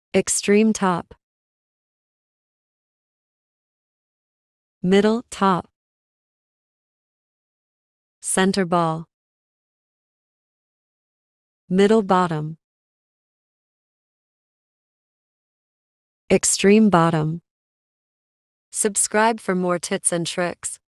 extreme top, middle top, center ball, middle bottom, extreme bottom. Subscribe for more tips and tricks.